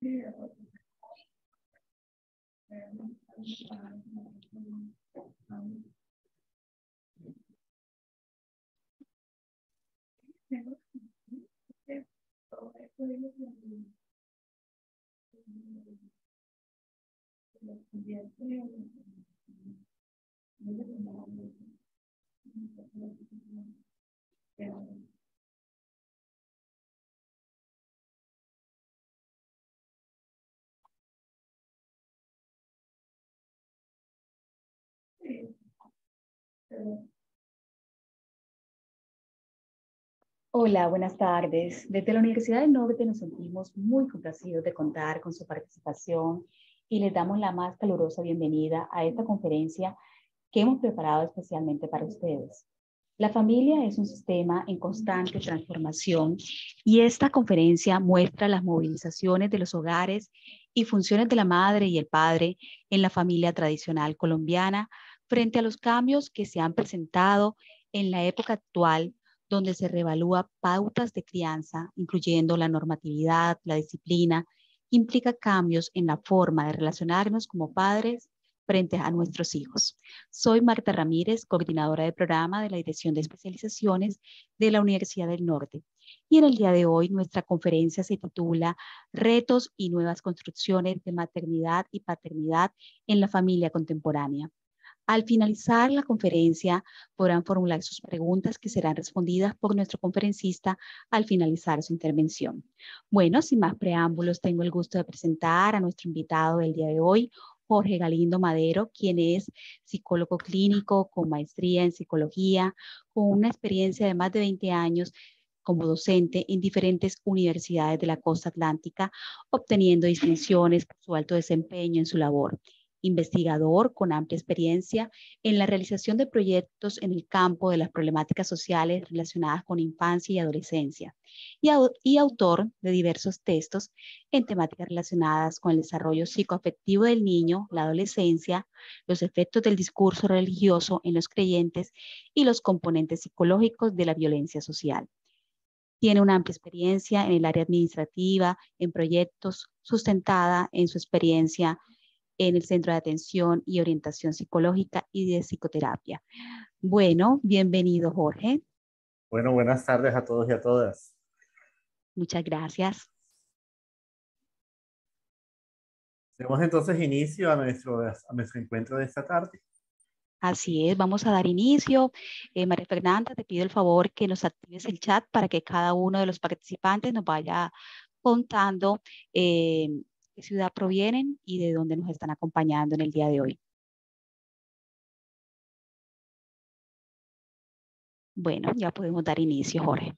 Hola, buenas tardes. Desde la Universidad del Norte nos sentimos muy complacidos de contar con su participación y les damos la más calurosa bienvenida a esta conferencia que hemos preparado especialmente para ustedes. La familia es un sistema en constante transformación y esta conferencia muestra las movilizaciones de los hogares y funciones de la madre y el padre en la familia tradicional colombiana frente a los cambios que se han presentado en la época actual, donde se reevalúa pautas de crianza, incluyendo la normatividad, la disciplina, implica cambios en la forma de relacionarnos como padres frente a nuestros hijos. Soy Marta Ramírez, coordinadora del programa de la Dirección de Especializaciones de la Universidad del Norte. Y en el día de hoy nuestra conferencia se titula Retos y nuevas construcciones de maternidad y paternidad en la familia contemporánea. Al finalizar la conferencia, podrán formular sus preguntas que serán respondidas por nuestro conferencista al finalizar su intervención. Bueno, sin más preámbulos, tengo el gusto de presentar a nuestro invitado del día de hoy, Jorge Galindo Madero, quien es psicólogo clínico con maestría en psicología, con una experiencia de más de 20 años como docente en diferentes universidades de la costa atlántica, obteniendo distinciones por su alto desempeño en su labor. Investigador con amplia experiencia en la realización de proyectos en el campo de las problemáticas sociales relacionadas con infancia y adolescencia, y autor de diversos textos en temáticas relacionadas con el desarrollo psicoafectivo del niño, la adolescencia, los efectos del discurso religioso en los creyentes y los componentes psicológicos de la violencia social. Tiene una amplia experiencia en el área administrativa, en proyectos, sustentada en su experiencia en el Centro de Atención y Orientación Psicológica y de Psicoterapia. Bueno, bienvenido, Jorge. Bueno, buenas tardes a todos y a todas. Muchas gracias. Demos entonces inicio a nuestro encuentro de esta tarde. Así es, vamos a dar inicio. María Fernanda, te pido el favor que nos actives el chat para que cada uno de los participantes nos vaya contando qué ciudad provienen y de dónde nos están acompañando en el día de hoy. Bueno, ya podemos dar inicio, Jorge.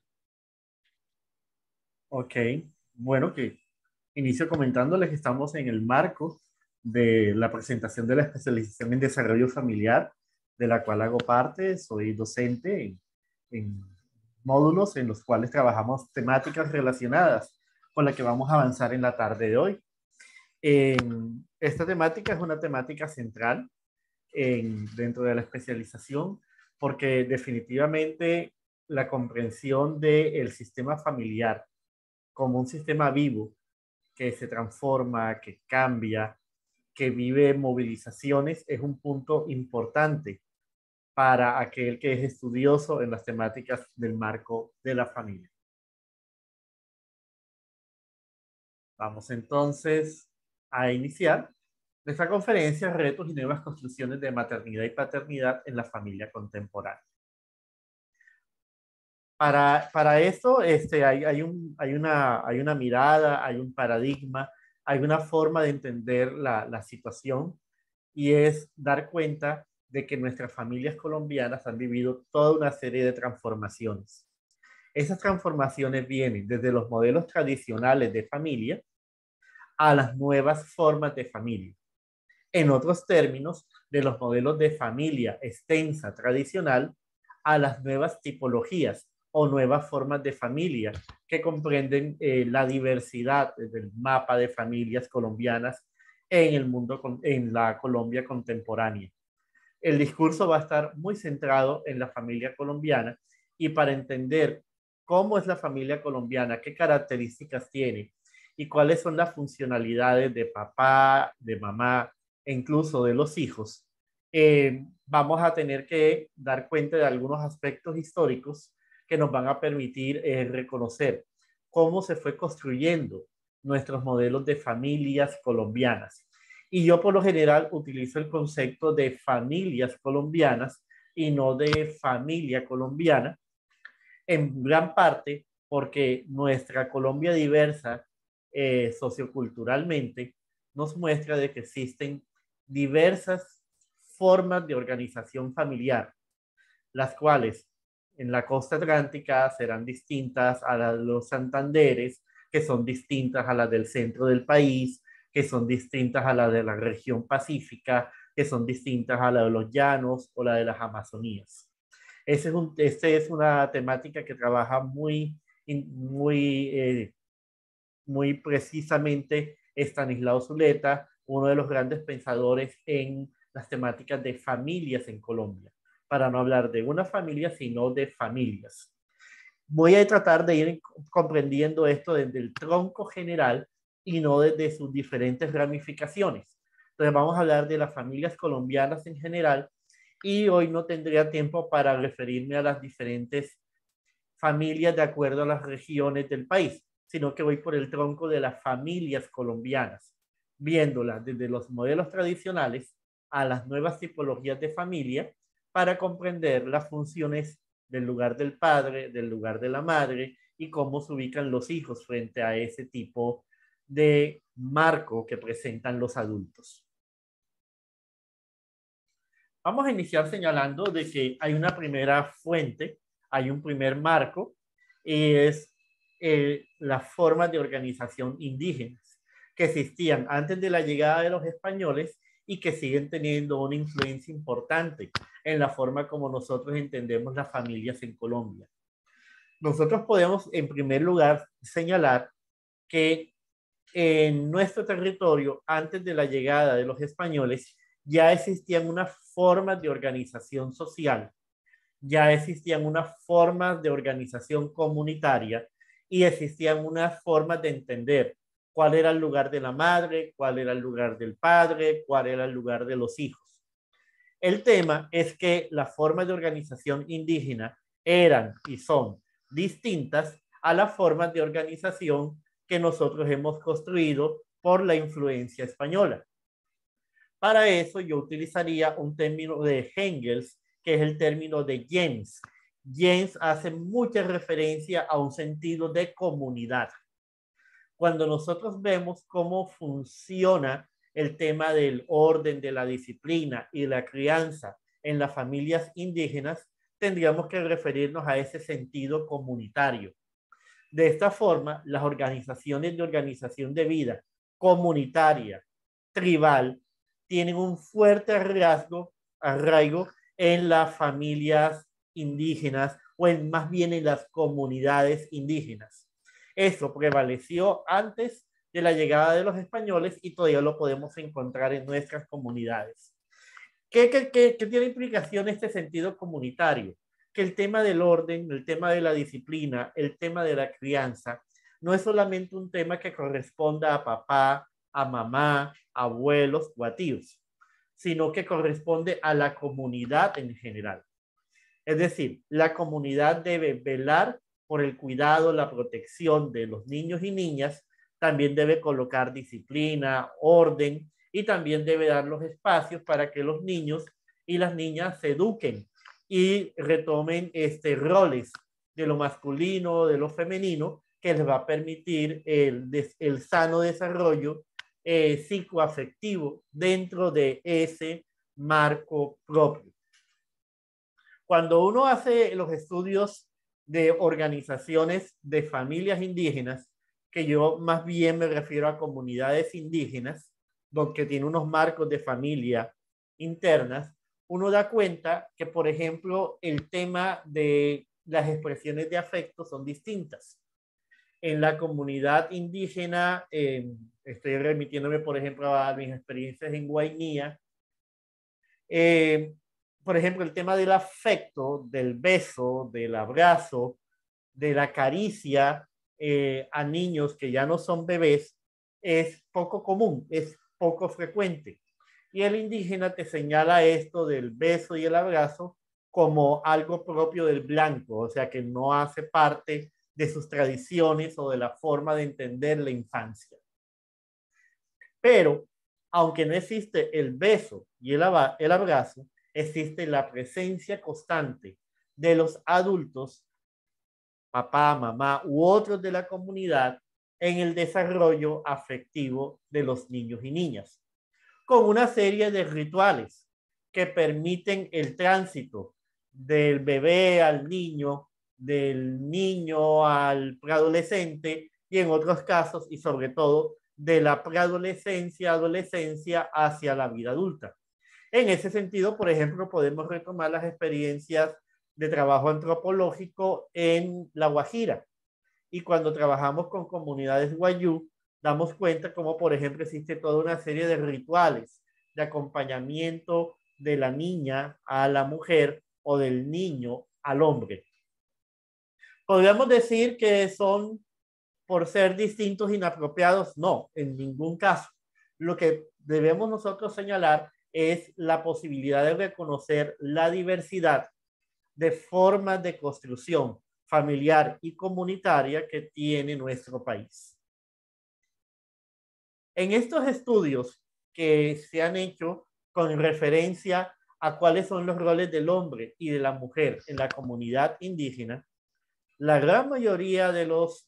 Ok, bueno, que inicio comentándoles que estamos en el marco de la presentación de la especialización en desarrollo familiar, de la cual hago parte. Soy docente en módulos en los cuales trabajamos temáticas relacionadas con la que vamos a avanzar en la tarde de hoy. Esta temática es una temática central dentro de la especialización, porque definitivamente la comprensión del sistema familiar como un sistema vivo que se transforma, que cambia, que vive movilizaciones, es un punto importante para aquel que es estudioso en las temáticas del marco de la familia. Vamos entonces a iniciar nuestra conferencia, Retos y nuevas construcciones de maternidad y paternidad en la familia contemporánea. Para esto hay una mirada, hay un paradigma, hay una forma de entender la situación, y es dar cuenta de que nuestras familias colombianas han vivido toda una serie de transformaciones. Esas transformaciones vienen desde los modelos tradicionales de familia a las nuevas formas de familia. En otros términos, de los modelos de familia extensa tradicional a las nuevas tipologías o nuevas formas de familia que comprenden la diversidad del mapa de familias colombianas en el mundo, en la Colombia contemporánea. El discurso va a estar muy centrado en la familia colombiana, y para entender cómo es la familia colombiana, qué características tiene y cuáles son las funcionalidades de papá, de mamá e incluso de los hijos, vamos a tener que dar cuenta de algunos aspectos históricos que nos van a permitir reconocer cómo se fue construyendo nuestros modelos de familias colombianas. Y yo por lo general utilizo el concepto de familias colombianas y no de familia colombiana, en gran parte porque nuestra Colombia diversa socioculturalmente nos muestra de que existen diversas formas de organización familiar, las cuales en la costa atlántica serán distintas a las de los Santanderes, que son distintas a las del centro del país, que son distintas a las de la región pacífica, que son distintas a la de los llanos o la de las Amazonías. Este es una temática que trabaja muy precisamente Estanislao Zuleta, uno de los grandes pensadores en las temáticas de familias en Colombia, para no hablar de una familia, sino de familias. Voy a tratar de ir comprendiendo esto desde el tronco general y no desde sus diferentes ramificaciones. Entonces vamos a hablar de las familias colombianas en general y hoy no tendría tiempo para referirme a las diferentes familias de acuerdo a las regiones del país, sino que voy por el tronco de las familias colombianas, viéndolas desde los modelos tradicionales a las nuevas tipologías de familia para comprender las funciones del lugar del padre, del lugar de la madre y cómo se ubican los hijos frente a ese tipo de marco que presentan los adultos. Vamos a iniciar señalando de que hay una primera fuente, hay un primer marco, y es las formas de organización indígenas que existían antes de la llegada de los españoles y que siguen teniendo una influencia importante en la forma como nosotros entendemos las familias en Colombia. Nosotros podemos, en primer lugar, señalar que en nuestro territorio, antes de la llegada de los españoles, ya existían unas formas de organización social, ya existían unas formas de organización comunitaria y existían unas formas de entender cuál era el lugar de la madre, cuál era el lugar del padre, cuál era el lugar de los hijos. El tema es que las formas de organización indígena eran y son distintas a las formas de organización que nosotros hemos construido por la influencia española. Para eso yo utilizaría un término de Engels, que es el término de gens. Gens hace mucha referencia a un sentido de comunidad. Cuando nosotros vemos cómo funciona el tema del orden, de la disciplina y la crianza en las familias indígenas, tendríamos que referirnos a ese sentido comunitario. De esta forma, las organizaciones de organización de vida comunitaria, tribal, tienen un fuerte arraigo en las familias indígenas o más bien en las comunidades indígenas. Eso prevaleció antes de la llegada de los españoles y todavía lo podemos encontrar en nuestras comunidades. ¿Qué tiene implicación este sentido comunitario? Que el tema del orden, el tema de la disciplina, el tema de la crianza, no es solamente un tema que corresponda a papá, a mamá, abuelos o a tíos, sino que corresponde a la comunidad en general. Es decir, la comunidad debe velar por el cuidado, la protección de los niños y niñas, también debe colocar disciplina, orden y también debe dar los espacios para que los niños y las niñas se eduquen y retomen roles de lo masculino, de lo femenino, que les va a permitir el sano desarrollo psicoafectivo dentro de ese marco propio. Cuando uno hace los estudios de organizaciones de familias indígenas, que yo más bien me refiero a comunidades indígenas, donde tiene unos marcos de familia internas, uno da cuenta que, por ejemplo, el tema de las expresiones de afecto son distintas. En la comunidad indígena, estoy remitiéndome, por ejemplo, a mis experiencias en Guainía, por ejemplo, el tema del afecto, del beso, del abrazo, de la caricia a niños que ya no son bebés, es poco común, es poco frecuente. Y el indígena te señala esto del beso y el abrazo como algo propio del blanco, o sea que no hace parte de sus tradiciones o de la forma de entender la infancia. Pero, aunque no existe el beso y el abrazo, existe la presencia constante de los adultos, papá, mamá u otros de la comunidad, en el desarrollo afectivo de los niños y niñas, con una serie de rituales que permiten el tránsito del bebé al niño, del niño al preadolescente y en otros casos y sobre todo de la preadolescencia, adolescencia hacia la vida adulta. En ese sentido, por ejemplo, podemos retomar las experiencias de trabajo antropológico en La Guajira. Y cuando trabajamos con comunidades guayú, damos cuenta como, por ejemplo, existe toda una serie de rituales de acompañamiento de la niña a la mujer o del niño al hombre. ¿Podríamos decir que son por ser distintos inapropiados? No, en ningún caso. Lo que debemos nosotros señalar es la posibilidad de reconocer la diversidad de formas de construcción familiar y comunitaria que tiene nuestro país. En estos estudios que se han hecho con referencia a cuáles son los roles del hombre y de la mujer en la comunidad indígena, la gran mayoría de los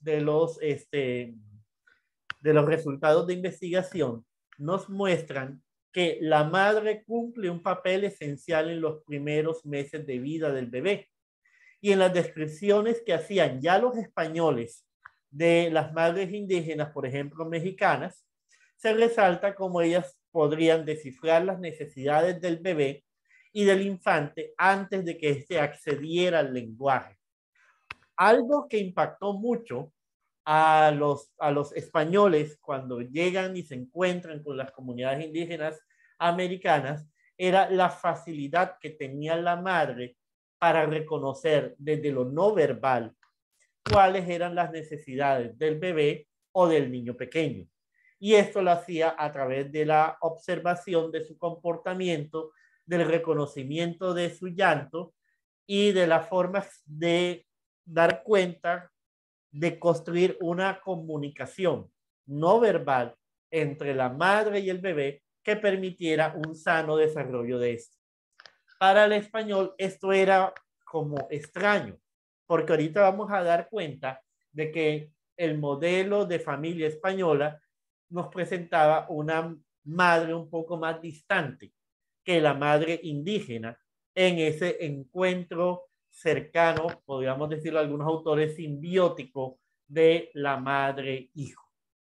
resultados de investigación nos muestran que la madre cumple un papel esencial en los primeros meses de vida del bebé. Y en las descripciones que hacían ya los españoles de las madres indígenas, por ejemplo, mexicanas, se resalta cómo ellas podrían descifrar las necesidades del bebé y del infante antes de que éste accediera al lenguaje. Algo que impactó mucho a los españoles cuando llegan y se encuentran con las comunidades indígenas americanas era la facilidad que tenía la madre para reconocer desde lo no verbal cuáles eran las necesidades del bebé o del niño pequeño. Y esto lo hacía a través de la observación de su comportamiento, del reconocimiento de su llanto y de la forma de dar cuenta de construir una comunicación no verbal entre la madre y el bebé que permitiera un sano desarrollo de esto. Para el español esto era como extraño, porque ahorita vamos a dar cuenta de que el modelo de familia española nos presentaba una madre un poco más distante que la madre indígena en ese encuentro cercano, podríamos decirlo algunos autores, simbiótico de la madre-hijo.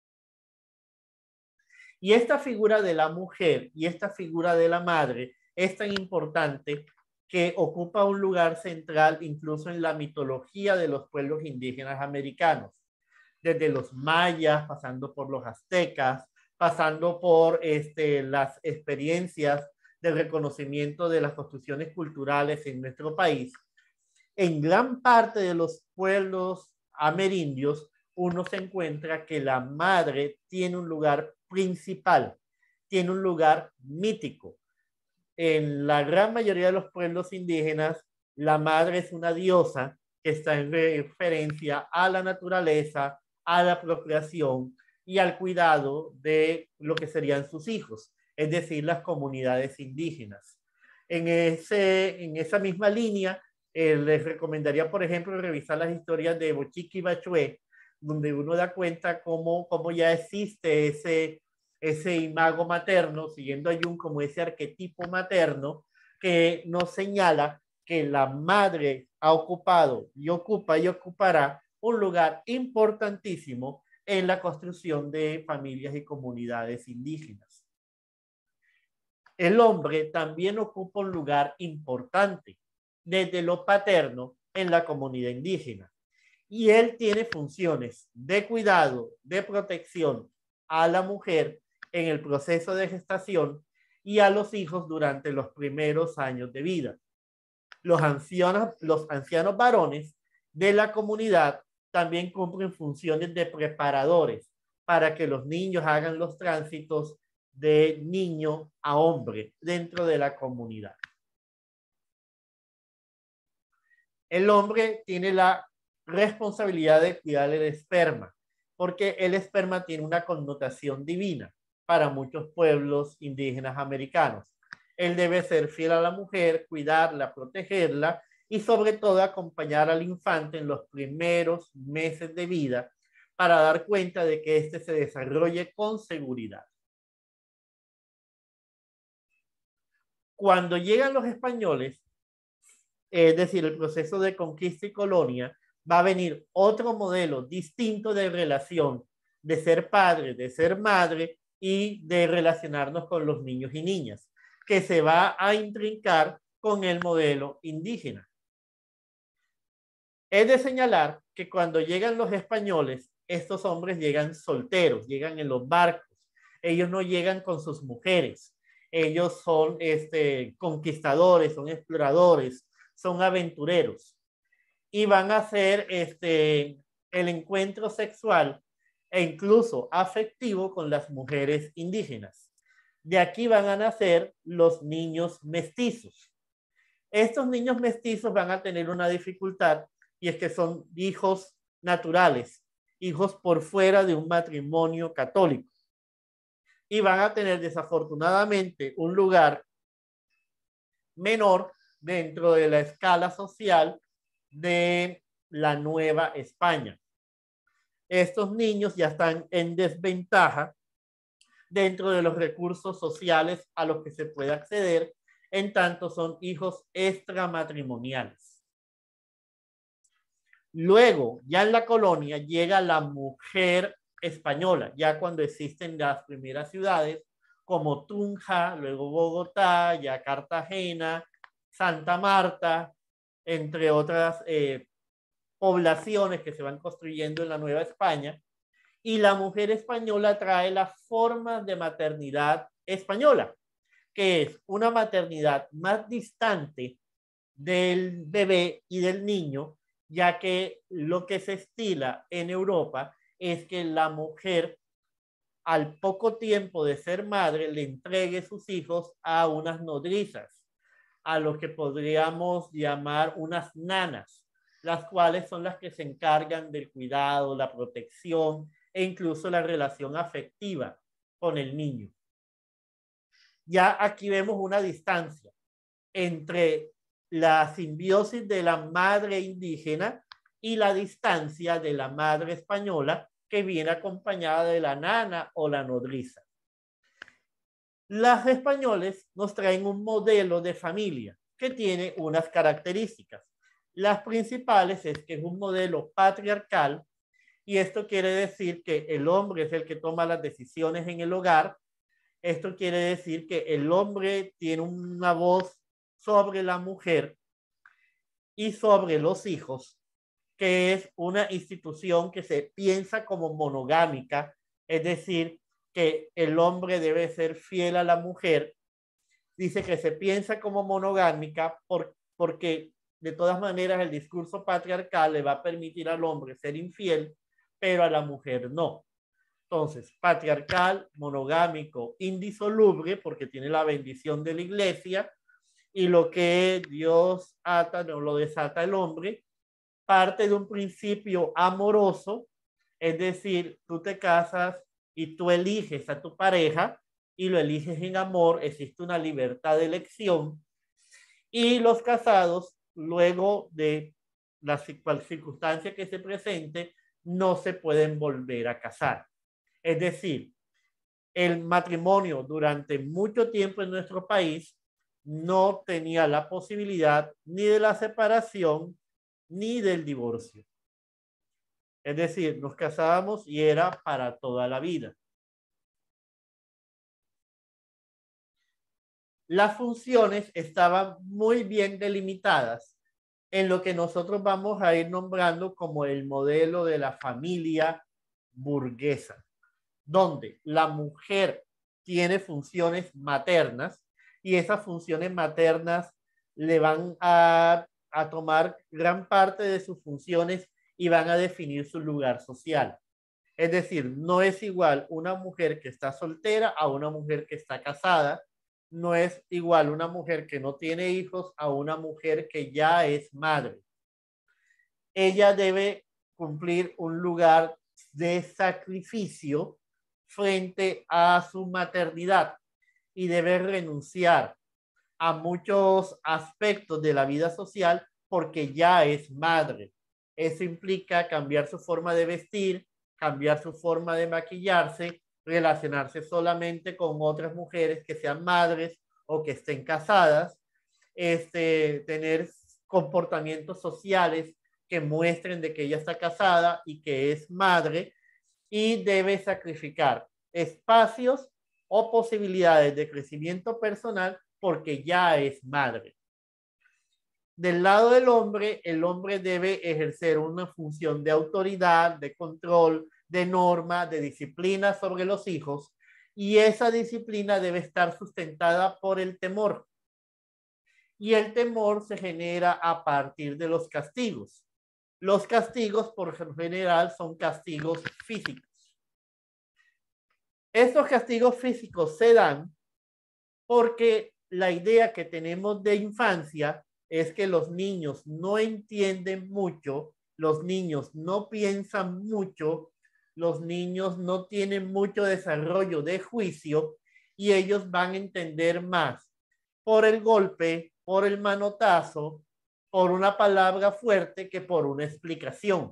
Y esta figura de la mujer y esta figura de la madre es tan importante que ocupa un lugar central incluso en la mitología de los pueblos indígenas americanos, desde los mayas, pasando por los aztecas, pasando por las experiencias de reconocimiento de las construcciones culturales en nuestro país. En gran parte de los pueblos amerindios, uno se encuentra que la madre tiene un lugar principal, tiene un lugar mítico. En la gran mayoría de los pueblos indígenas, la madre es una diosa que está en referencia a la naturaleza, a la procreación y al cuidado de lo que serían sus hijos, es decir, las comunidades indígenas. En esa misma línea, les recomendaría, por ejemplo, revisar las historias de Bochica y Bachué, donde uno da cuenta cómo ya existe ese imago materno, siguiendo a Jung como ese arquetipo materno que nos señala que la madre ha ocupado y ocupa y ocupará un lugar importantísimo en la construcción de familias y comunidades indígenas. El hombre también ocupa un lugar importante desde lo paterno en la comunidad indígena. Y él tiene funciones de cuidado, de protección a la mujer en el proceso de gestación y a los hijos durante los primeros años de vida. Los ancianos varones de la comunidad también cumplen funciones de preparadores para que los niños hagan los tránsitos de niño a hombre dentro de la comunidad. El hombre tiene la responsabilidad de cuidar el esperma, porque el esperma tiene una connotación divina para muchos pueblos indígenas americanos. Él debe ser fiel a la mujer, cuidarla, protegerla y sobre todo acompañar al infante en los primeros meses de vida para dar cuenta de que éste se desarrolle con seguridad. Cuando llegan los españoles, es decir, el proceso de conquista y colonia, va a venir otro modelo distinto de relación, de ser padre, de ser madre y de relacionarnos con los niños y niñas, que se va a intrincar con el modelo indígena. Es de señalar que cuando llegan los españoles, estos hombres llegan solteros, llegan en los barcos, ellos no llegan con sus mujeres, ellos son conquistadores, son exploradores, son aventureros y van a hacer el encuentro sexual e incluso afectivo con las mujeres indígenas. De aquí van a nacer los niños mestizos. Estos niños mestizos van a tener una dificultad y es que son hijos naturales, hijos por fuera de un matrimonio católico. Y van a tener desafortunadamente un lugar menor dentro de la escala social de la Nueva España. Estos niños ya están en desventaja dentro de los recursos sociales a los que se puede acceder, en tanto son hijos extramatrimoniales. Luego, ya en la colonia, llega la mujer española, ya cuando existen las primeras ciudades como Tunja, luego Bogotá, ya Cartagena, Santa Marta, entre otras poblaciones que se van construyendo en la Nueva España. Y la mujer española trae la forma de maternidad española, que es una maternidad más distante del bebé y del niño, ya que lo que se estila en Europa es que la mujer al poco tiempo de ser madre le entregue sus hijos a unas nodrizas, a lo que podríamos llamar unas nanas, las cuales son las que se encargan del cuidado, la protección e incluso la relación afectiva con el niño. Ya aquí vemos una distancia entre la simbiosis de la madre indígena y la distancia de la madre española que viene acompañada de la nana o la nodriza. Los españoles nos traen un modelo de familia que tiene unas características. Las principales es que es un modelo patriarcal y esto quiere decir que el hombre es el que toma las decisiones en el hogar. Esto quiere decir que el hombre tiene una voz sobre la mujer y sobre los hijos, que es una institución que se piensa como monogámica, es decir, que el hombre debe ser fiel a la mujer. Dice que se piensa como monogámica porque de todas maneras el discurso patriarcal le va a permitir al hombre ser infiel, pero a la mujer no. Entonces, patriarcal, monogámico, indisoluble, porque tiene la bendición de la iglesia, y lo que Dios ata no lo desata el hombre, parte de un principio amoroso, es decir, tú te casas y tú eliges a tu pareja y lo eliges en amor, existe una libertad de elección, y los casados, luego de la circunstancia que se presente, no se pueden volver a casar. Es decir, el matrimonio durante mucho tiempo en nuestro país no tenía la posibilidad ni de la separación ni del divorcio. Es decir, nos casábamos y era para toda la vida. Las funciones estaban muy bien delimitadas en lo que nosotros vamos a ir nombrando como el modelo de la familia burguesa, donde la mujer tiene funciones maternas y esas funciones maternas le van a tomar gran parte de sus funciones y van a definir su lugar social. Es decir, no es igual una mujer que está soltera a una mujer que está casada. No es igual una mujer que no tiene hijos a una mujer que ya es madre. Ella debe cumplir un lugar de sacrificio frente a su maternidad y debe renunciar a muchos aspectos de la vida social porque ya es madre. Eso implica cambiar su forma de vestir, cambiar su forma de maquillarse, relacionarse solamente con otras mujeres que sean madres o que estén casadas, tener comportamientos sociales que muestren de que ella está casada y que es madre, y debe sacrificar espacios o posibilidades de crecimiento personal porque ya es madre. Del lado del hombre, el hombre debe ejercer una función de autoridad, de control, de norma, de disciplina sobre los hijos, y esa disciplina debe estar sustentada por el temor. Y el temor se genera a partir de los castigos. Los castigos, por general, son castigos físicos. Estos castigos físicos se dan porque la idea que tenemos de infancia es que los niños no entienden mucho, los niños no piensan mucho, los niños no tienen mucho desarrollo de juicio y ellos van a entender más por el golpe, por el manotazo, por una palabra fuerte que por una explicación.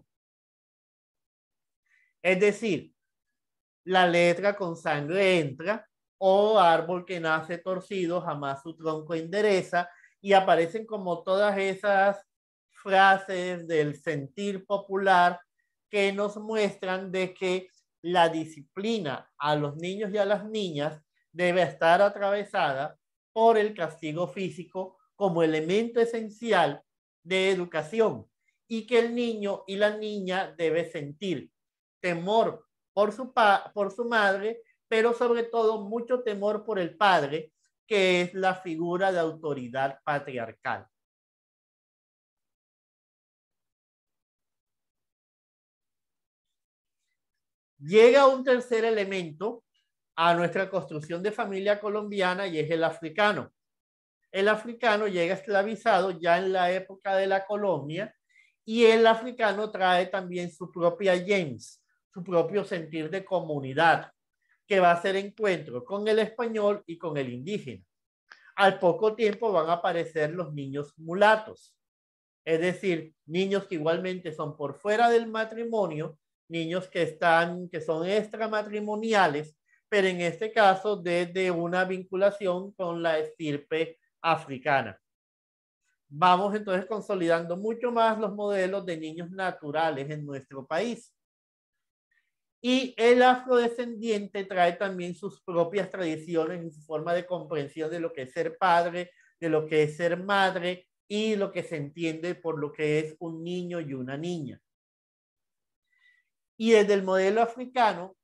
Es decir, la letra con sangre entra, o árbol que nace torcido, jamás su tronco endereza, y aparecen como todas esas frases del sentir popular que nos muestran de que la disciplina a los niños y a las niñas debe estar atravesada por el castigo físico como elemento esencial de educación, y que el niño y la niña debe sentir temor por su madre, pero sobre todo mucho temor por el padre, que es la figura de autoridad patriarcal. Llega un tercer elemento a nuestra construcción de familia colombiana y es el africano. El africano llega esclavizado ya en la época de la colonia, y el africano trae también su propia gens, su propio sentir de comunidad, que va a hacer encuentro con el español y con el indígena. Al poco tiempo van a aparecer los niños mulatos, es decir, niños que igualmente son por fuera del matrimonio, niños que son extramatrimoniales, pero en este caso desde una vinculación con la estirpe africana. Vamos entonces consolidando mucho más los modelos de niños naturales en nuestro país. Y el afrodescendiente trae también sus propias tradiciones y su forma de comprensión de lo que es ser padre, de lo que es ser madre y lo que se entiende por lo que es un niño y una niña. Y desde el modelo africano,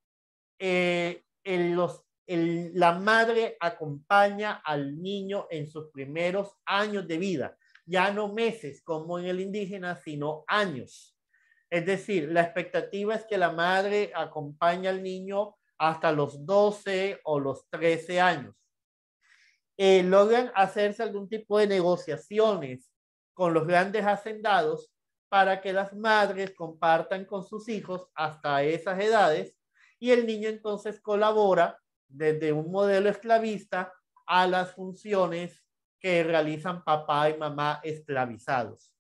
la madre acompaña al niño en sus primeros años de vida, ya no meses como en el indígena, sino años. Es decir, la expectativa es que la madre acompañe al niño hasta los 12 o los 13 años. Logran hacerse algún tipo de negociaciones con los grandes hacendados para que las madres compartan con sus hijos hasta esas edades, y el niño entonces colabora desde un modelo esclavista a las funciones que realizan papá y mamá esclavizados.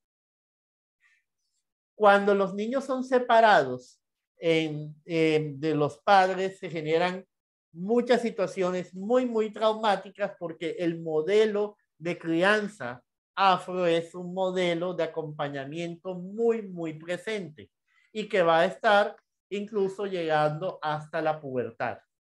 Cuando los niños son separados de los padres, se generan muchas situaciones muy traumáticas, porque el modelo de crianza afro es un modelo de acompañamiento muy presente y que va a estar incluso llegando hasta la pubertad.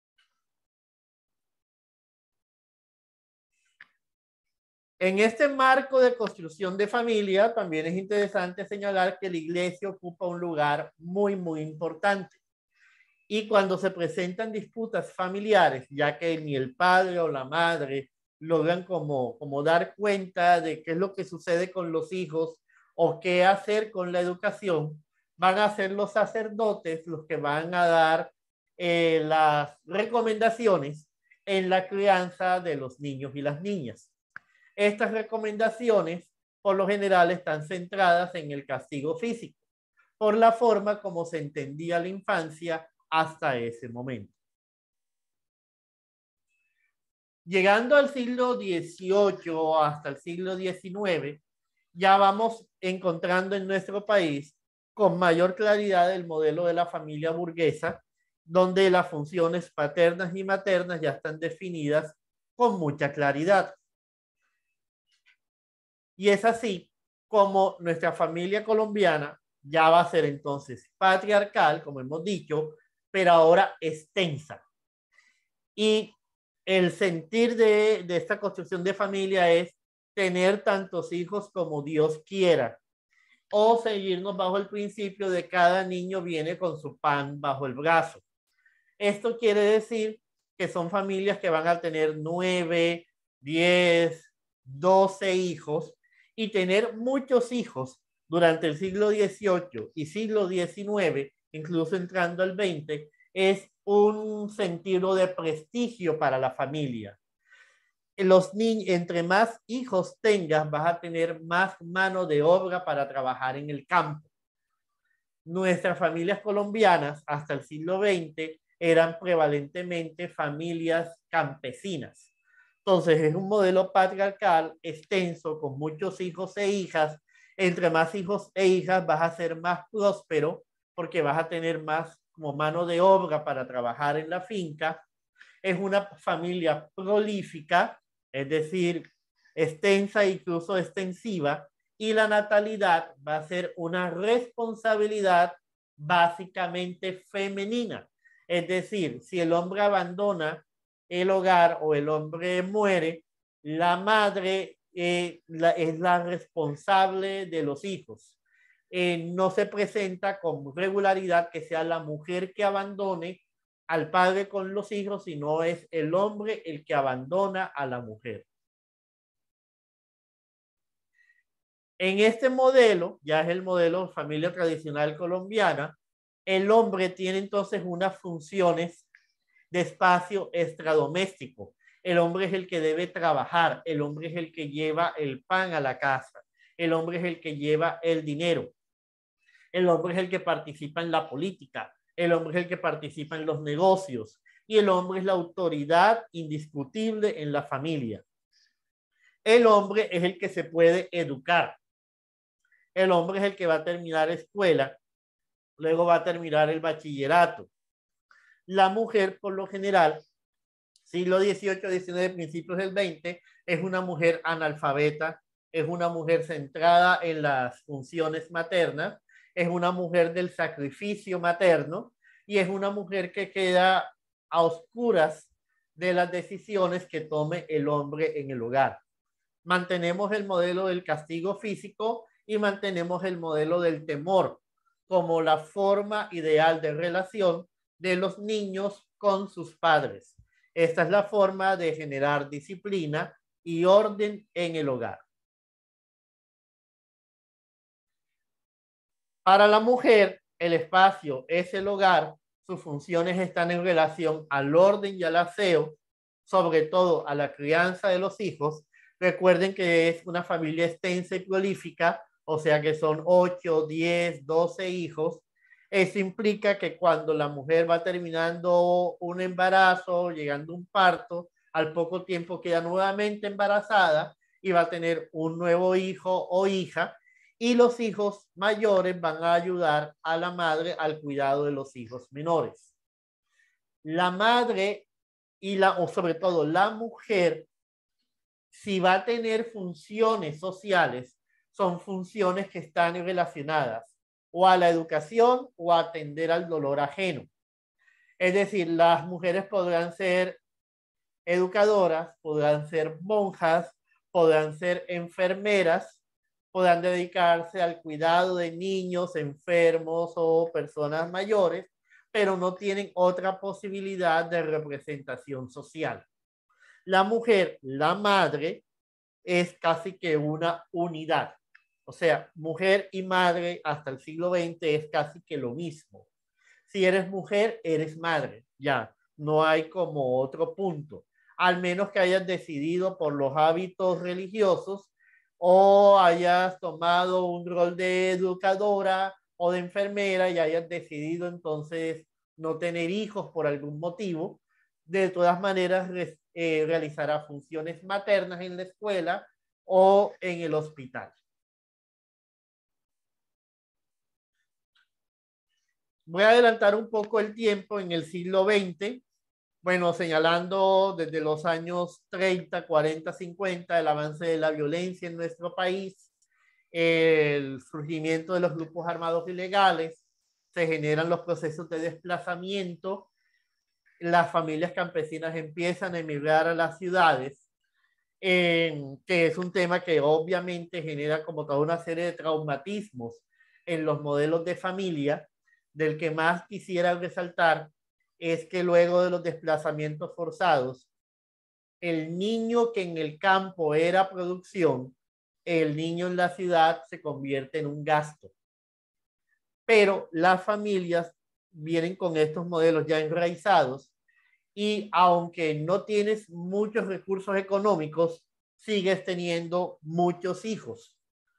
En este marco de construcción de familia, también es interesante señalar que la iglesia ocupa un lugar muy importante. Y cuando se presentan disputas familiares, ya que ni el padre o la madre logran como dar cuenta de qué es lo que sucede con los hijos o qué hacer con la educación, van a ser los sacerdotes los que van a dar las recomendaciones en la crianza de los niños y las niñas. Estas recomendaciones, por lo general, están centradas en el castigo físico, por la forma como se entendía la infancia hasta ese momento. Llegando al siglo XVIII hasta el siglo XIX, ya vamos encontrando en nuestro país con mayor claridad el modelo de la familia burguesa, donde las funciones paternas y maternas ya están definidas con mucha claridad. Y es así como nuestra familia colombiana ya va a ser entonces patriarcal, como hemos dicho, pero ahora extensa. Y el sentir de esta construcción de familia es tener tantos hijos como Dios quiera, o seguirnos bajo el principio de cada niño viene con su pan bajo el brazo. Esto quiere decir que son familias que van a tener 9, 10, 12 hijos, y tener muchos hijos durante el siglo XVIII y siglo XIX, incluso entrando al XX, es un sentido de prestigio para la familia. Los niños, entre más hijos tengas, vas a tener más mano de obra para trabajar en el campo. Nuestras familias colombianas hasta el siglo XX eran prevalentemente familias campesinas. Entonces es un modelo patriarcal extenso con muchos hijos e hijas. Entre más hijos e hijas vas a ser más próspero porque vas a tener más como mano de obra para trabajar en la finca. Es una familia prolífica, es decir, extensa e incluso extensiva, y la natalidad va a ser una responsabilidad básicamente femenina. Es decir, si el hombre abandona el hogar o el hombre muere, la madre es la responsable de los hijos. No se presenta con regularidad que sea la mujer que abandone al padre con los hijos, sino es el hombre el que abandona a la mujer. En este modelo, ya es el modelo familia tradicional colombiana, el hombre tiene entonces unas funciones de espacio extradoméstico. El hombre es el que debe trabajar, el hombre es el que lleva el pan a la casa, el hombre es el que lleva el dinero, el hombre es el que participa en la política, el hombre es el que participa en los negocios y el hombre es la autoridad indiscutible en la familia. El hombre es el que se puede educar. El hombre es el que va a terminar escuela, luego va a terminar el bachillerato. La mujer, por lo general, siglo XVIII, XIX, principios del XX, es una mujer analfabeta, es una mujer centrada en las funciones maternas, es una mujer del sacrificio materno y es una mujer que queda a oscuras de las decisiones que tome el hombre en el hogar. Mantenemos el modelo del castigo físico y mantenemos el modelo del temor como la forma ideal de relación de los niños con sus padres. Esta es la forma de generar disciplina y orden en el hogar. Para la mujer, el espacio es el hogar, sus funciones están en relación al orden y al aseo, sobre todo a la crianza de los hijos. Recuerden que es una familia extensa y prolífica, o sea que son 8, 10, 12 hijos. Eso implica que cuando la mujer va terminando un embarazo, llegando a un parto, al poco tiempo queda nuevamente embarazada y va a tener un nuevo hijo o hija, y los hijos mayores van a ayudar a la madre al cuidado de los hijos menores. La madre o sobre todo la mujer, si va a tener funciones sociales, son funciones que están relacionadas o a la educación o a atender al dolor ajeno. Es decir, las mujeres podrán ser educadoras, podrán ser monjas, podrán ser enfermeras, podrán dedicarse al cuidado de niños enfermos o personas mayores, pero no tienen otra posibilidad de representación social. La mujer, la madre, es casi que una unidad. O sea, mujer y madre hasta el siglo XX es casi que lo mismo. Si eres mujer, eres madre, ya, no hay como otro punto, al menos que hayas decidido por los hábitos religiosos o hayas tomado un rol de educadora o de enfermera y hayas decidido entonces no tener hijos por algún motivo. De todas maneras, realizará funciones maternas en la escuela o en el hospital. Voy a adelantar un poco el tiempo en el siglo XX, bueno, señalando desde los años 30, 40, 50, el avance de la violencia en nuestro país, el surgimiento de los grupos armados ilegales, se generan los procesos de desplazamiento, las familias campesinas empiezan a emigrar a las ciudades, que es un tema que obviamente genera como toda una serie de traumatismos en los modelos de familia. Del que más quisiera resaltar es que luego de los desplazamientos forzados, el niño que en el campo era producción, el niño en la ciudad se convierte en un gasto. Pero las familias vienen con estos modelos ya enraizados y aunque no tienes muchos recursos económicos, sigues teniendo muchos hijos.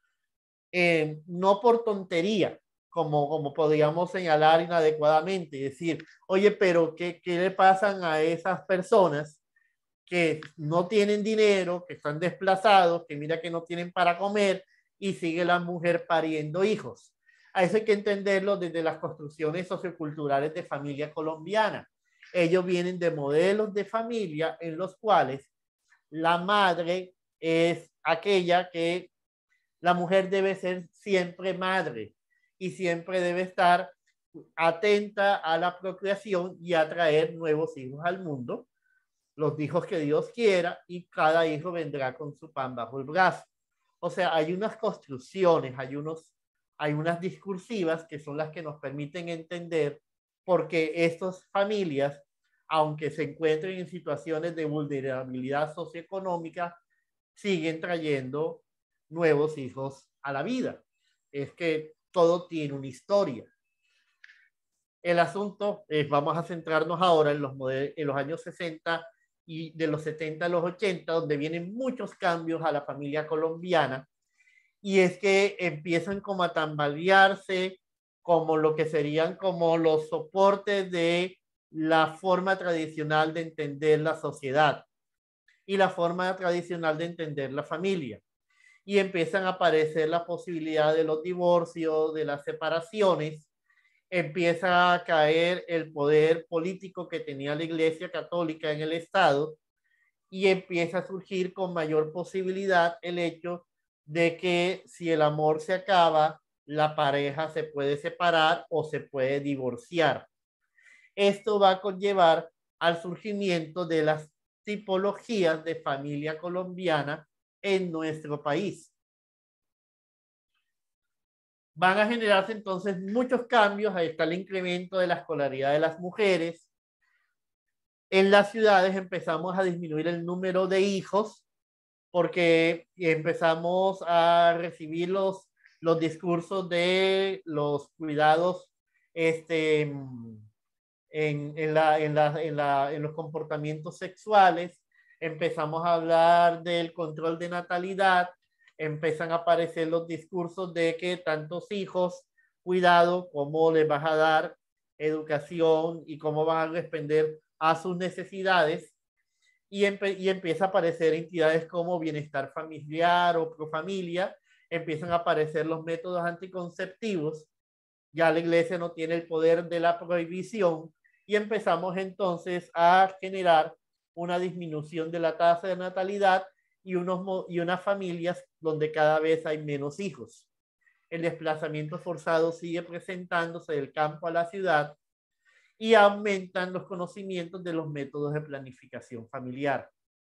No por tontería, como podríamos señalar inadecuadamente, y decir, oye, pero ¿qué le pasan a esas personas que no tienen dinero, que están desplazados, que mira que no tienen para comer y sigue la mujer pariendo hijos? A eso hay que entenderlo desde las construcciones socioculturales de familia colombiana. Ellos vienen de modelos de familia en los cuales la madre es aquella que la mujer debe ser siempre madre y siempre debe estar atenta a la procreación y a traer nuevos hijos al mundo, los hijos que Dios quiera, y cada hijo vendrá con su pan bajo el brazo. O sea, hay unas construcciones, hay unas discursivas que son las que nos permiten entender por qué estas familias, aunque se encuentren en situaciones de vulnerabilidad socioeconómica, siguen trayendo nuevos hijos a la vida. Es que todo tiene una historia. El asunto es, vamos a centrarnos ahora en los años 60 y de los 70 a los 80, donde vienen muchos cambios a la familia colombiana, y es que empiezan como a tambalearse como lo que serían como los soportes de la forma tradicional de entender la sociedad y la forma tradicional de entender la familia. Y empiezan a aparecer la posibilidad de los divorcios, de las separaciones, empieza a caer el poder político que tenía la Iglesia Católica en el Estado y empieza a surgir con mayor posibilidad el hecho de que si el amor se acaba, la pareja se puede separar o se puede divorciar. Esto va a conllevar al surgimiento de las tipologías de familia colombiana en nuestro país. Van a generarse entonces muchos cambios. Ahí está el incremento de la escolaridad de las mujeres. En las ciudades empezamos a disminuir el número de hijos porque empezamos a recibir los discursos de los cuidados en los comportamientos sexuales. Empezamos a hablar del control de natalidad, empiezan a aparecer los discursos de que tantos hijos, cuidado, cómo les vas a dar educación y cómo vas a responder a sus necesidades. Y empieza a aparecer entidades como bienestar familiar o profamilia, empiezan a aparecer los métodos anticonceptivos, ya la iglesia no tiene el poder de la prohibición y empezamos entonces a generar una disminución de la tasa de natalidad y unas familias donde cada vez hay menos hijos. El desplazamiento forzado sigue presentándose del campo a la ciudad y aumentan los conocimientos de los métodos de planificación familiar.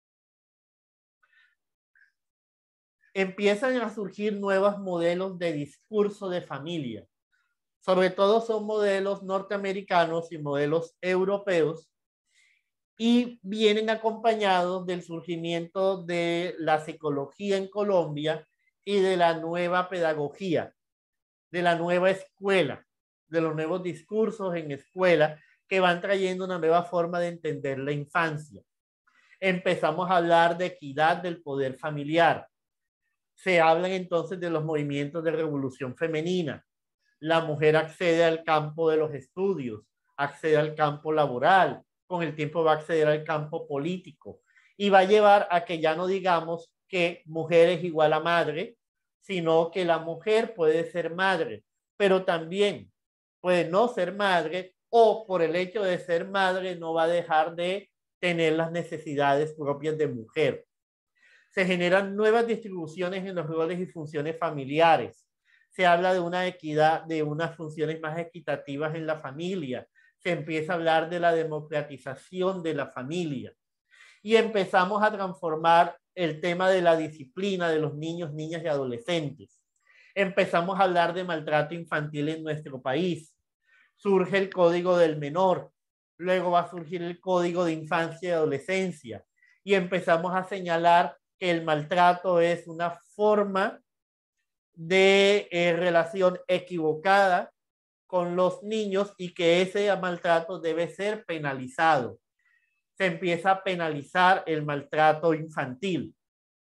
Empiezan a surgir nuevos modelos de discurso de familia. Sobre todo son modelos norteamericanos y modelos europeos, y vienen acompañados del surgimiento de la psicología en Colombia y de la nueva pedagogía, de la nueva escuela, de los nuevos discursos en escuela que van trayendo una nueva forma de entender la infancia. Empezamos a hablar de equidad del poder familiar. Se hablan entonces de los movimientos de revolución femenina. La mujer accede al campo de los estudios, accede al campo laboral, con el tiempo va a acceder al campo político y va a llevar a que ya no digamos que mujer es igual a madre, sino que la mujer puede ser madre, pero también puede no ser madre o por el hecho de ser madre no va a dejar de tener las necesidades propias de mujer. Se generan nuevas distribuciones en los roles y funciones familiares. Se habla de una equidad, de unas funciones más equitativas en la familia. Se empieza a hablar de la democratización de la familia. Y empezamos a transformar el tema de la disciplina de los niños, niñas y adolescentes. Empezamos a hablar de maltrato infantil en nuestro país. Surge el Código del Menor. Luego va a surgir el Código de Infancia y Adolescencia. Y empezamos a señalar que el maltrato es una forma de relación equivocada con los niños y que ese maltrato debe ser penalizado. Se empieza a penalizar el maltrato infantil.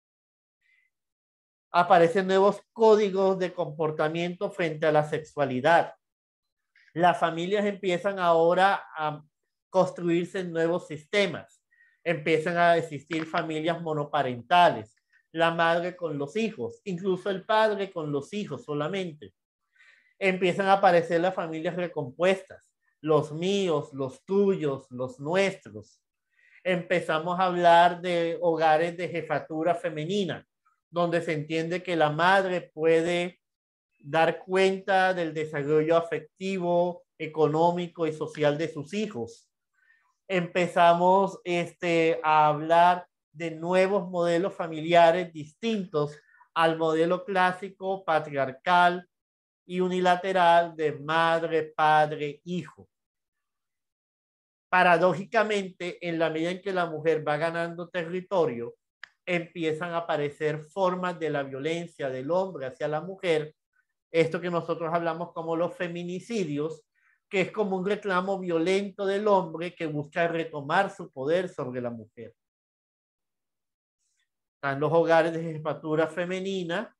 Aparecen nuevos códigos de comportamiento frente a la sexualidad. Las familias empiezan ahora a construirse nuevos sistemas. Empiezan a existir familias monoparentales, la madre con los hijos, incluso el padre con los hijos solamente. Empiezan a aparecer las familias recompuestas, los míos, los tuyos, los nuestros. Empezamos a hablar de hogares de jefatura femenina, donde se entiende que la madre puede dar cuenta del desarrollo afectivo, económico y social de sus hijos. Empezamos a hablar de nuevos modelos familiares distintos al modelo clásico, patriarcal y unilateral de madre, padre, hijo. Paradójicamente, en la medida en que la mujer va ganando territorio, empiezan a aparecer formas de la violencia del hombre hacia la mujer, esto que nosotros hablamos como los feminicidios, que es como un reclamo violento del hombre que busca retomar su poder sobre la mujer. Están los hogares de jefatura femenina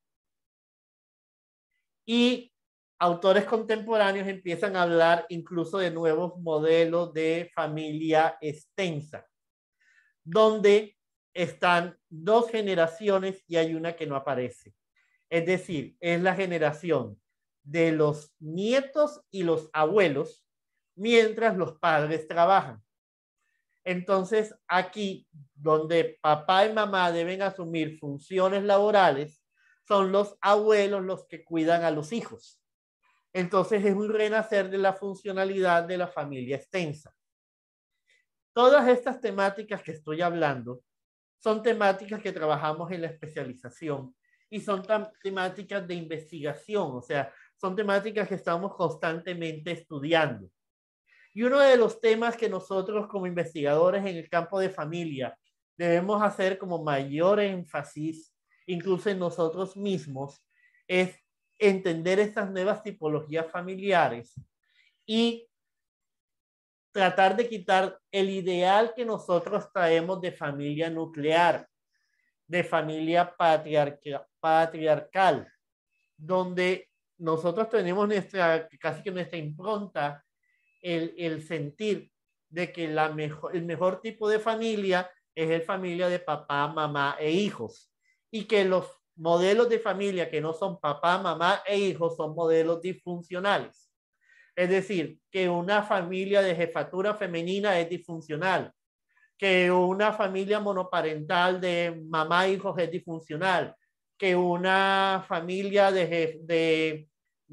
y autores contemporáneos empiezan a hablar incluso de nuevos modelos de familia extensa, donde están dos generaciones y hay una que no aparece. Es decir, es la generación de los nietos y los abuelos mientras los padres trabajan. Entonces, aquí donde papá y mamá deben asumir funciones laborales, son los abuelos los que cuidan a los hijos. Entonces, es un renacer de la funcionalidad de la familia extensa. Todas estas temáticas que estoy hablando son temáticas que trabajamos en la especialización y son temáticas de investigación, o sea, son temáticas que estamos constantemente estudiando. Y uno de los temas que nosotros como investigadores en el campo de familia debemos hacer como mayor énfasis, incluso en nosotros mismos, es entender estas nuevas tipologías familiares y tratar de quitar el ideal que nosotros traemos de familia nuclear, de familia patriarcal, donde nosotros tenemos casi que nuestra impronta, el sentir de que el mejor tipo de familia es el familia de papá, mamá e hijos, y que los modelos de familia que no son papá, mamá e hijos son modelos disfuncionales. Es decir, que una familia de jefatura femenina es disfuncional, que una familia monoparental de mamá e hijos es disfuncional, que una familia de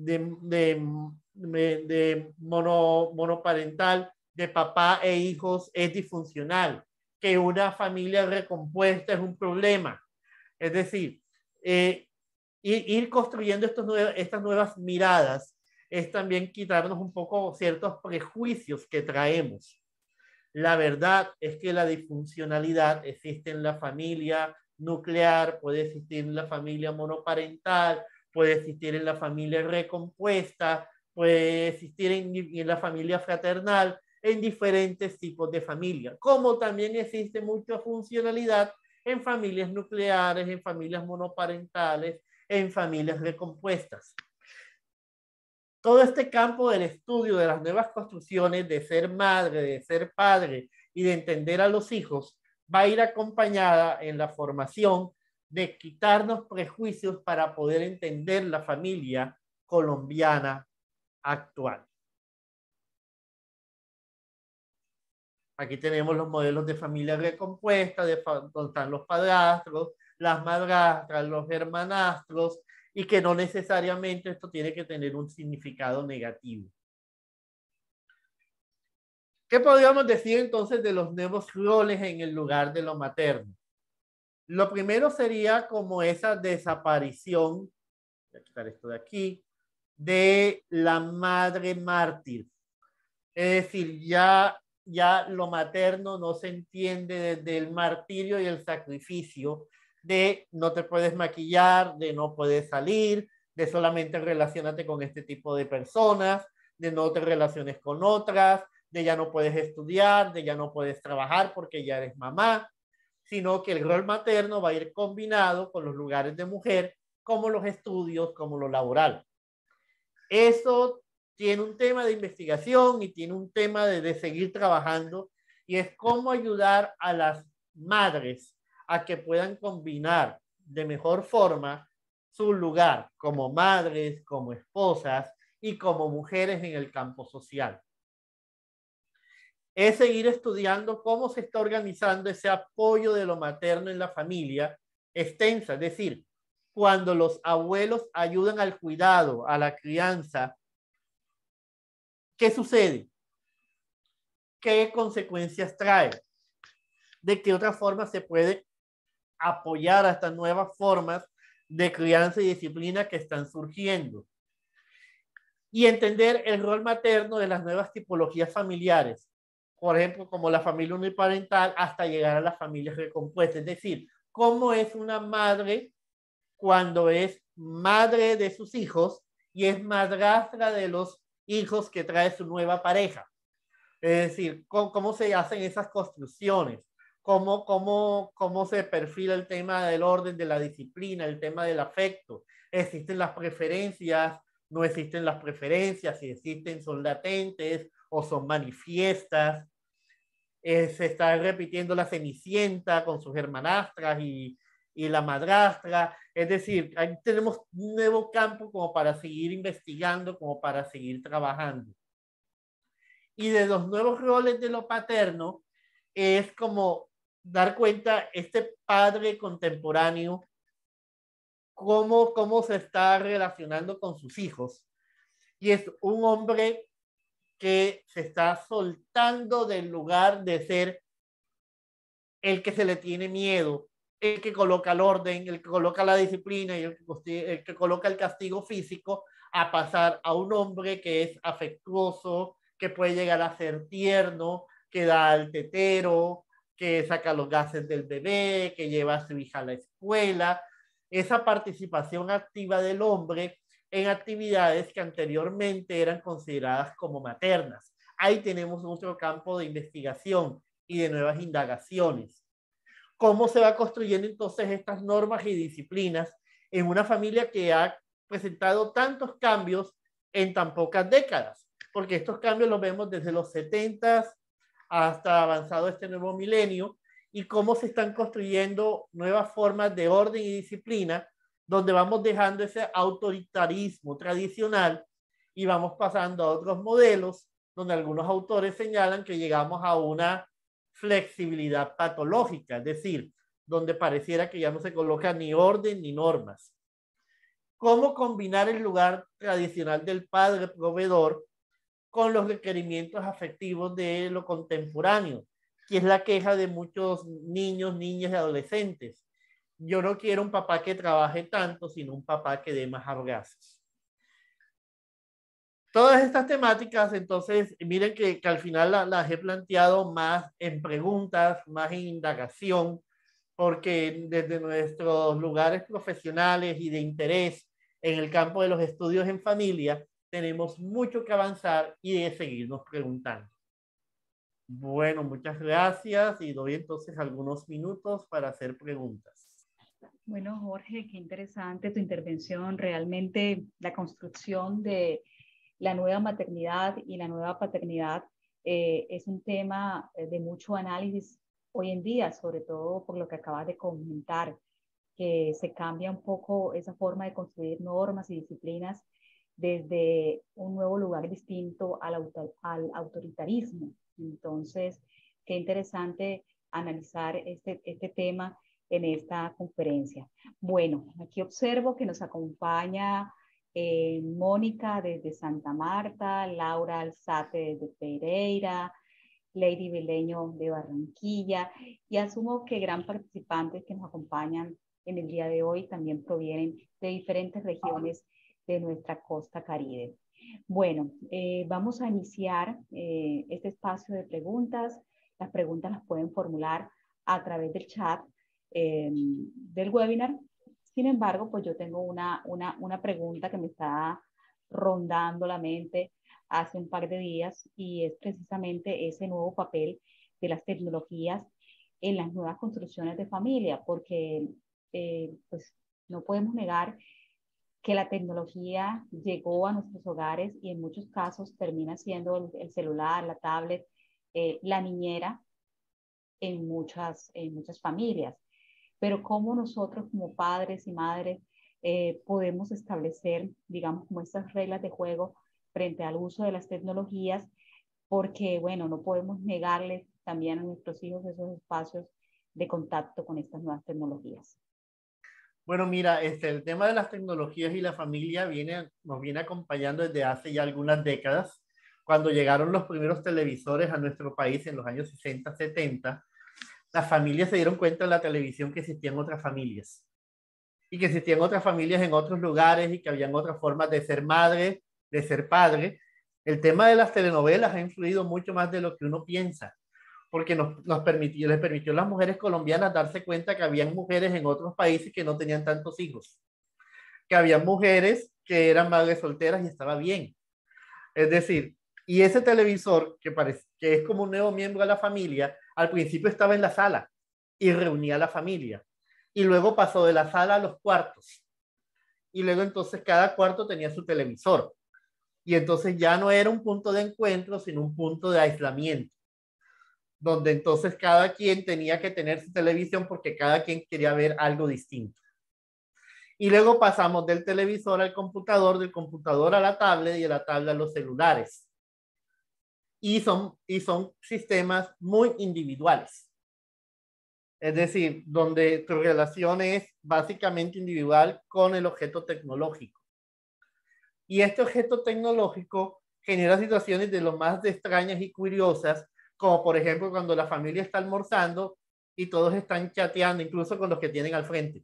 monoparental de papá e hijos es disfuncional, que una familia recompuesta es un problema. Es decir, ir construyendo estas nuevas miradas es también quitarnos un poco ciertos prejuicios que traemos. La verdad es que la disfuncionalidad existe en la familia nuclear, puede existir en la familia monoparental, puede existir en la familia recompuesta, puede existir en la familia fraternal, en diferentes tipos de familia, como también existe mucha funcionalidad en familias nucleares, en familias monoparentales, en familias recompuestas. Todo este campo del estudio de las nuevas construcciones de ser madre, de ser padre y de entender a los hijos va a ir acompañada en la formación de quitarnos prejuicios para poder entender la familia colombiana actual. Aquí tenemos los modelos de familia recompuesta, donde están los padrastros, las madrastras, los hermanastros, y que no necesariamente esto tiene que tener un significado negativo. ¿Qué podríamos decir entonces de los nuevos roles en el lugar de lo materno? Lo primero sería como esa desaparición, voy a quitar esto de aquí, de la madre mártir. Es decir, ya lo materno no se entiende desde el martirio y el sacrificio de no te puedes maquillar, de no puedes salir, de solamente relacionarte con este tipo de personas, de no te relaciones con otras, de ya no puedes estudiar, de ya no puedes trabajar porque ya eres mamá, sino que el rol materno va a ir combinado con los lugares de mujer, como los estudios, como lo laboral. Eso tiene un tema de investigación y tiene un tema de seguir trabajando, y es cómo ayudar a las madres a que puedan combinar de mejor forma su lugar como madres, como esposas y como mujeres en el campo social. Es seguir estudiando cómo se está organizando ese apoyo de lo materno en la familia extensa, es decir, cuando los abuelos ayudan al cuidado, a la crianza, ¿qué sucede? ¿Qué consecuencias trae? ¿De qué otra forma se puede apoyar a estas nuevas formas de crianza y disciplina que están surgiendo? Y entender el rol materno de las nuevas tipologías familiares, por ejemplo, como la familia uniparental hasta llegar a las familias recompuestas, es decir, cómo es una madre cuando es madre de sus hijos y es madrastra de los hijos que trae su nueva pareja. Es decir, cómo se hacen esas construcciones, cómo se perfila el tema del orden, de la disciplina, el tema del afecto. ¿Existen las preferencias? ¿No existen las preferencias? Si existen, son latentes o son manifiestas. Se está repitiendo la Cenicienta con sus hermanastras y la madrastra. Es decir, ahí tenemos un nuevo campo como para seguir investigando, como para seguir trabajando. Y de los nuevos roles de lo paterno es como dar cuenta este padre contemporáneo, cómo se está relacionando con sus hijos. Y es un hombre que se está soltando del lugar de ser el que se le tiene miedo, el que coloca el orden, el que coloca la disciplina y el que coloca el castigo físico, a pasar a un hombre que es afectuoso, que puede llegar a ser tierno, que da al tetero, que saca los gases del bebé, que lleva a su hija a la escuela. Esa participación activa del hombre en actividades que anteriormente eran consideradas como maternas. Ahí tenemos otro campo de investigación y de nuevas indagaciones. ¿Cómo se va construyendo entonces estas normas y disciplinas en una familia que ha presentado tantos cambios en tan pocas décadas? Porque estos cambios los vemos desde los 70 hasta avanzado este nuevo milenio, y cómo se están construyendo nuevas formas de orden y disciplina, donde vamos dejando ese autoritarismo tradicional y vamos pasando a otros modelos, donde algunos autores señalan que llegamos a una flexibilidad patológica, es decir, donde pareciera que ya no se coloca ni orden ni normas. ¿Cómo combinar el lugar tradicional del padre proveedor con los requerimientos afectivos de lo contemporáneo, que es la queja de muchos niños, niñas y adolescentes? Yo no quiero un papá que trabaje tanto, sino un papá que dé más abrazos. Todas estas temáticas, entonces, miren que al final las he planteado más en preguntas, más en indagación, porque desde nuestros lugares profesionales y de interés en el campo de los estudios en familia, tenemos mucho que avanzar y de seguirnos preguntando. Bueno, muchas gracias y doy entonces algunos minutos para hacer preguntas. Bueno, Jorge, qué interesante tu intervención. Realmente la construcción de la nueva maternidad y la nueva paternidad es un tema de mucho análisis hoy en día, sobre todo por lo que acabas de comentar, que se cambia un poco esa forma de construir normas y disciplinas desde un nuevo lugar distinto al autoritarismo. Entonces, qué interesante analizar este tema en esta conferencia. Bueno, aquí observo que nos acompaña Mónica desde Santa Marta, Laura Alzate desde Pereira, Lady Beleño de Barranquilla, y asumo que gran participantes que nos acompañan en el día de hoy también provienen de diferentes regiones de nuestra costa Caribe. Bueno, vamos a iniciar este espacio de preguntas. Las preguntas las pueden formular a través del chat del webinar. Sin embargo, pues yo tengo una pregunta que me está rondando la mente hace un par de días y es precisamente ese nuevo papel de las tecnologías en las nuevas construcciones de familia, porque pues no podemos negar que la tecnología llegó a nuestros hogares y en muchos casos termina siendo el celular, la tablet, la niñera en muchas familias. Pero cómo nosotros como padres y madres podemos establecer, digamos, como estas reglas de juego frente al uso de las tecnologías, porque, bueno, no podemos negarles también a nuestros hijos esos espacios de contacto con estas nuevas tecnologías. Bueno, mira, el tema de las tecnologías y la familia nos viene acompañando desde hace ya algunas décadas. Cuando llegaron los primeros televisores a nuestro país en los años 60, 70, las familias se dieron cuenta en la televisión que existían otras familias y que existían otras familias en otros lugares y que habían otras formas de ser madre, de ser padre. El tema de las telenovelas ha influido mucho más de lo que uno piensa, porque les permitió a las mujeres colombianas darse cuenta que habían mujeres en otros países que no tenían tantos hijos, que había mujeres que eran madres solteras y estaba bien. Es decir, y ese televisor que es como un nuevo miembro de la familia, al principio estaba en la sala y reunía a la familia. Y luego pasó de la sala a los cuartos. Y luego entonces cada cuarto tenía su televisor. Y entonces ya no era un punto de encuentro, sino un punto de aislamiento, donde entonces cada quien tenía que tener su televisión porque cada quien quería ver algo distinto. Y luego pasamos del televisor al computador, del computador a la tablet y de la tablet a los celulares. Y son sistemas muy individuales. Es decir, donde tu relación es básicamente individual con el objeto tecnológico. Y este objeto tecnológico genera situaciones de lo más extrañas y curiosas, como por ejemplo cuando la familia está almorzando y todos están chateando, incluso con los que tienen al frente.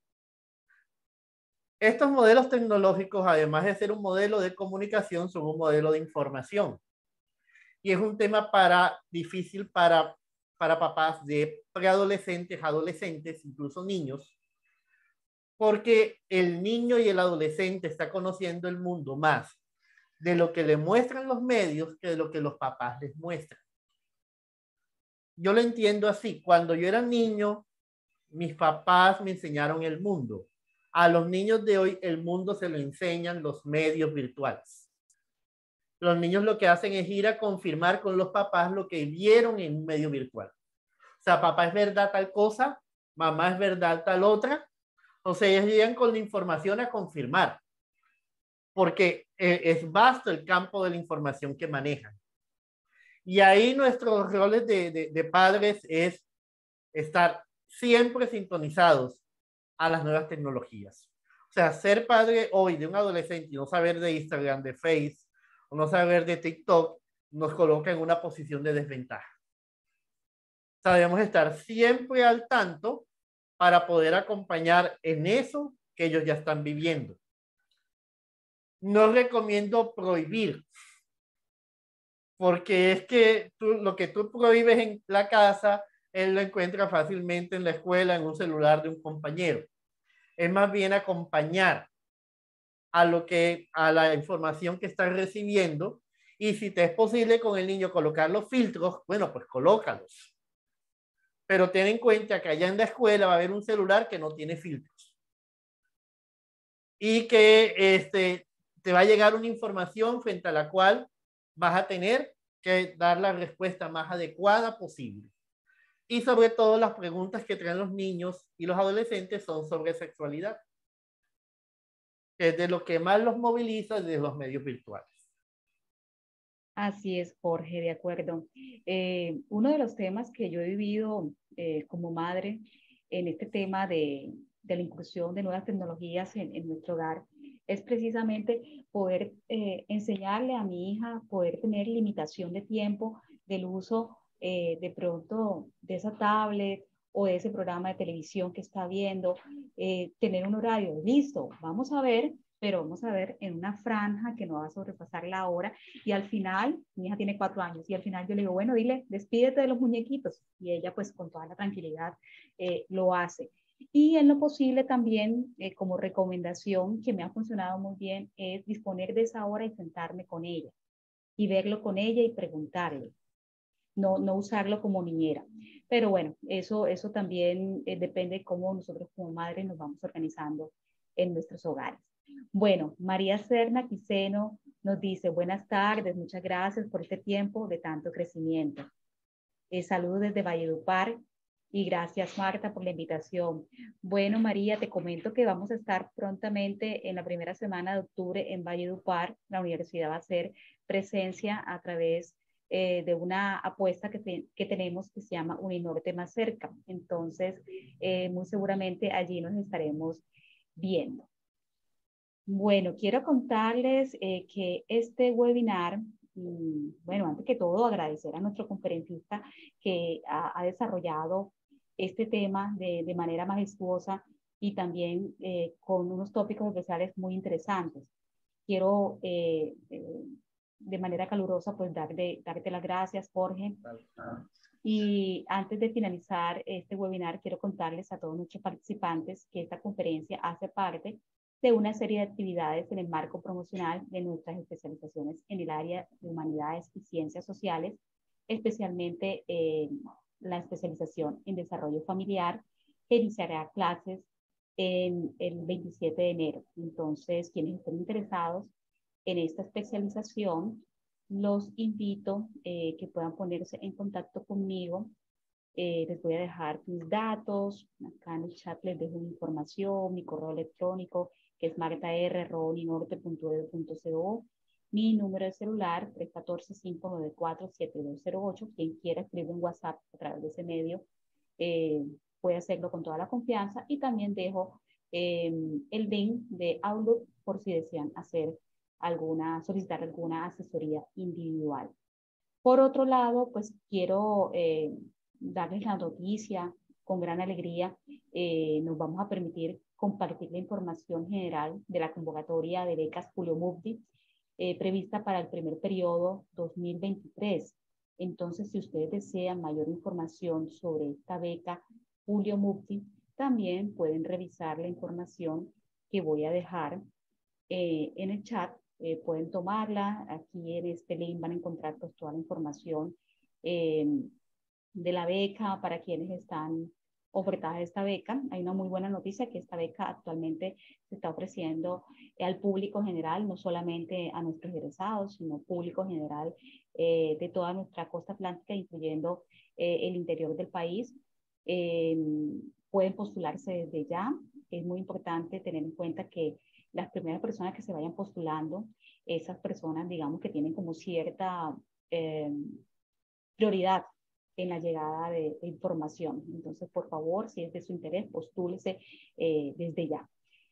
Estos modelos tecnológicos, además de ser un modelo de comunicación, son un modelo de información. Y es un tema difícil para papás de preadolescentes, adolescentes, incluso niños, porque el niño y el adolescente está conociendo el mundo más de lo que le muestran los medios que de lo que los papás les muestran. Yo lo entiendo así. Cuando yo era niño, mis papás me enseñaron el mundo. A los niños de hoy, el mundo se lo enseñan los medios virtuales. Los niños lo que hacen es ir a confirmar con los papás lo que vieron en un medio virtual. O sea, papá es verdad tal cosa, mamá es verdad tal otra. O sea, ellos llegan con la información a confirmar, porque es vasto el campo de la información que manejan. Y ahí nuestros roles de padres es estar siempre sintonizados a las nuevas tecnologías. O sea, ser padre hoy de un adolescente y no saber de Instagram, de Face, o no saber de TikTok, nos coloca en una posición de desventaja. O sea, debemos estar siempre al tanto para poder acompañar en eso que ellos ya están viviendo. No recomiendo prohibir, porque es que lo que tú prohíbes en la casa él lo encuentra fácilmente en la escuela, en un celular de un compañero. Es más bien acompañar a la información que está recibiendo, y si te es posible con el niño colocar los filtros, bueno, pues colócalos. Pero ten en cuenta que allá en la escuela va a haber un celular que no tiene filtros y que te va a llegar una información frente a la cual vas a tener que dar la respuesta más adecuada posible. Y sobre todo las preguntas que traen los niños y los adolescentes son sobre sexualidad, que es de lo que más los moviliza de los medios virtuales. Así es, Jorge, de acuerdo. Uno de los temas que yo he vivido como madre en este tema de la inclusión de nuevas tecnologías en nuestro hogar es precisamente poder enseñarle a mi hija, poder tener limitación de tiempo del uso de pronto de esa tablet o de ese programa de televisión que está viendo, tener un horario, listo, vamos a ver, pero vamos a ver en una franja que no va a sobrepasar la hora. Y al final, mi hija tiene 4 años, y al final yo le digo, bueno, dile, despídete de los muñequitos. Y ella pues con toda la tranquilidad lo hace. Y en lo posible también, como recomendación que me ha funcionado muy bien, es disponer de esa hora y sentarme con ella y verlo con ella y preguntarle. No usarlo como niñera. Pero bueno, eso también depende de cómo nosotros como madres nos vamos organizando en nuestros hogares. Bueno, María Serna Quiseno nos dice, buenas tardes, muchas gracias por este tiempo de tanto crecimiento. Saludos desde Valledupar y gracias Marta por la invitación. Bueno, María, te comento que vamos a estar prontamente en la primera semana de octubre en Valledupar. La universidad va a hacer presencia a través de una apuesta que tenemos que se llama Uninorte Más Cerca. Entonces, muy seguramente allí nos estaremos viendo. Bueno, quiero contarles que este webinar, bueno, antes que todo agradecer a nuestro conferencista que ha desarrollado este tema de manera majestuosa y también con unos tópicos especiales muy interesantes. Quiero de manera calurosa pues darte las gracias, Jorge. Y antes de finalizar este webinar, quiero contarles a todos nuestros participantes que esta conferencia hace parte de una serie de actividades en el marco promocional de nuestras especializaciones en el área de humanidades y ciencias sociales, especialmente la especialización en desarrollo familiar, que iniciará clases en el 27 de enero. Entonces, quienes estén interesados en esta especialización, los invito que puedan ponerse en contacto conmigo. Les voy a dejar mis datos. Acá en el chat les dejo mi información, mi correo electrónico, que es martar.roninorte.edu.co. Mi número de celular, 314-594-7208. Quien quiera escribir un WhatsApp a través de ese medio, puede hacerlo con toda la confianza. Y también dejo el link de Outlook por si desean solicitar alguna asesoría individual. Por otro lado, pues quiero darles la noticia con gran alegría. Nos vamos a permitir compartir la información general de la convocatoria de becas Julio Mufti prevista para el primer periodo 2023. Entonces, si ustedes desean mayor información sobre esta beca Julio Mufti, también pueden revisar la información que voy a dejar en el chat. Pueden tomarla. Aquí en este link van a encontrar pues, toda la información de la beca para quienes están ofertadas esta beca. Hay una muy buena noticia que esta beca actualmente se está ofreciendo al público general, no solamente a nuestros egresados, sino público general de toda nuestra costa atlántica, incluyendo el interior del país. Pueden postularse desde ya. Es muy importante tener en cuenta que las primeras personas que se vayan postulando, esas personas, digamos, que tienen como cierta prioridad en la llegada de información. Entonces, por favor, si es de su interés, postúlese desde ya.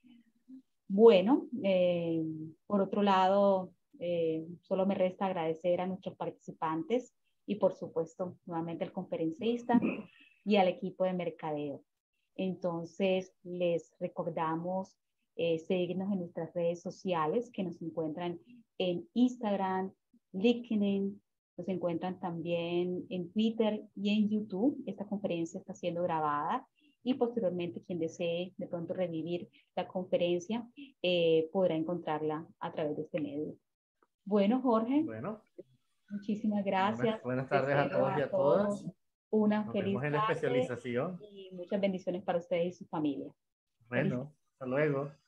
Bueno, por otro lado, solo me resta agradecer a nuestros participantes y, por supuesto, nuevamente al conferencista y al equipo de mercadeo. Entonces, les recordamos seguirnos en nuestras redes sociales que nos encuentran en Instagram, LinkedIn, Nos encuentran también en Twitter y en YouTube. Esta conferencia está siendo grabada y posteriormente quien desee de pronto revivir la conferencia podrá encontrarla a través de este medio. Bueno, Jorge, Bueno, muchísimas gracias. buenas tardes a Deseo todos y a a todos todas. una Nos feliz vemos en la tarde especialización. y muchas bendiciones para ustedes y su familia. Feliz Bueno, hasta luego.